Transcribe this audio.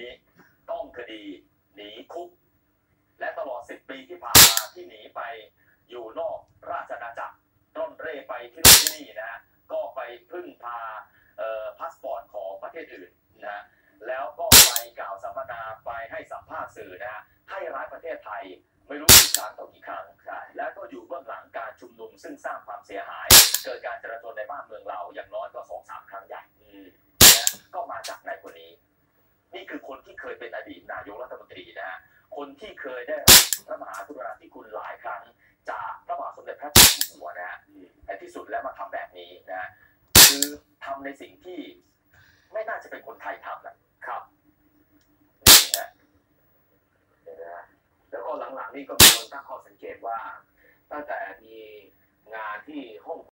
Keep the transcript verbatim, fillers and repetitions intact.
นี้ต้องคดีหนีคุกและตลอดสิบปีที่ผ่านมาที่หนีไปอยู่นอกราชอาณาจักรร่อนเร่ไปที่นู่นที่นี่นะฮะก็ไปพึ่งพาพาสปอร์ตของประเทศอื่นนะฮะแล้วก็ไปกล่าวสัมมนาไปให้สัมภาษณ์สื่อนะฮะให้ร้ายประเทศไทยไม่รู้กี่ครั้งต่อกี่ครั้งแล้วก็อยู่เบื้องหลังการชุมนุมซึ่งสร้างความเสียหายเกิดการจราจรในบ้านเมืองเราอย่างน้อยก็สองสามครั้งใหญ่นะก็มาจากนายคนนี้นี่คือคนที่เคยเป็นอดีตนายกรัฐมนตรีนะฮะคนที่เคยได้รับพระมหากรุณาธิคุณหลายครั้งจากพระบาทสมเด็จพระเจ้าอยู่หัวนะฮะในที่สุดแล้วมาทำแบบนี้นะคือทำในสิ่งที่ไม่น่าจะเป็นคนไทยทำนะครับนี่ฮะแล้วก็หลังๆนี่ก็มีคนตั้งข้อสังเกตว่าตั้งแต่มีงานที่ฮ่อง